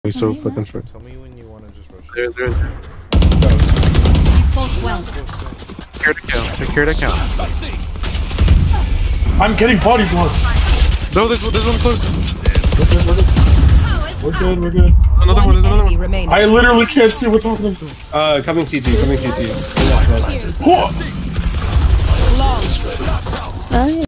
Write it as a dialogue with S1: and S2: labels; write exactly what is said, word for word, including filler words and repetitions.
S1: He's so fucking far.
S2: Tell me when you want to just rush.
S1: There, there, there.
S3: Well.
S1: Secure the count. Secure the count.
S4: I'm getting body blocked.
S1: No, there's, there's one close.
S4: We're good, we're good. We're good, we're good.
S1: Another one, there's another one.
S3: Remaining.
S4: I literally can't see what's happening.
S5: Uh, coming C T, coming C T.
S3: Long.